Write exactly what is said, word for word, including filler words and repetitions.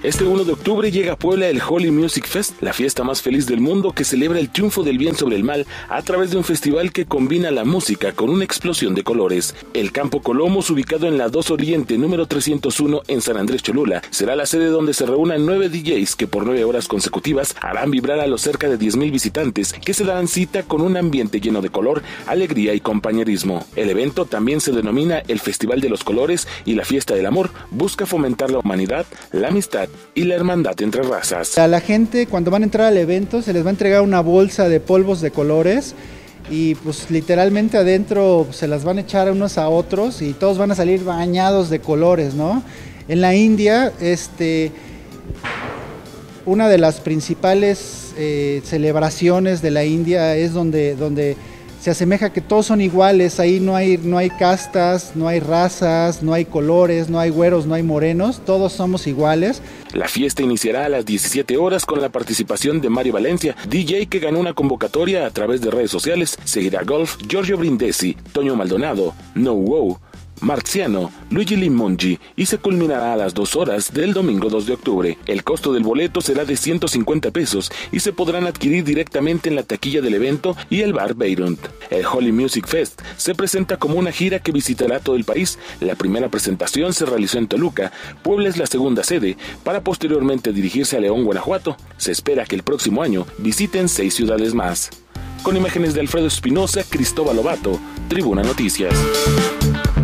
Este uno de octubre llega a Puebla el Holy Music Fest, la fiesta más feliz del mundo que celebra el triunfo del bien sobre el mal a través de un festival que combina la música con una explosión de colores. El Campo Colomos, ubicado en la dos Oriente número trescientos uno en San Andrés Cholula, será la sede donde se reúnan nueve D Js que por nueve horas consecutivas harán vibrar a los cerca de diez mil visitantes que se darán cita con un ambiente lleno de color, alegría y compañerismo. El evento también se denomina el Festival de los Colores y la Fiesta del Amor busca fomentar la humanidad, la amistad y la hermandad entre razas. A la gente, cuando van a entrar al evento, se les va a entregar una bolsa de polvos de colores y pues literalmente adentro se las van a echar unos a otros y todos van a salir bañados de colores, ¿no? En la India, este, una de las principales eh, celebraciones de la India es donde, donde se asemeja que todos son iguales, ahí no hay, no hay castas, no hay razas, no hay colores, no hay güeros, no hay morenos, todos somos iguales. La fiesta iniciará a las diecisiete horas con la participación de Mario Valencia, D J que ganó una convocatoria a través de redes sociales. Seguirá Golf, Giorgio Brindesi, Toño Maldonado, No Wow, Marciano, Luigi Limongi y se culminará a las dos horas del domingo dos de octubre. El costo del boleto será de ciento cincuenta pesos y se podrán adquirir directamente en la taquilla del evento y el bar Beirunt. El Holy Music Fest se presenta como una gira que visitará todo el país. La primera presentación se realizó en Toluca, Puebla es la segunda sede, para posteriormente dirigirse a León, Guanajuato. Se espera que el próximo año visiten seis ciudades más. Con imágenes de Alfredo Espinosa, Cristóbal Lobato, Tribuna Noticias.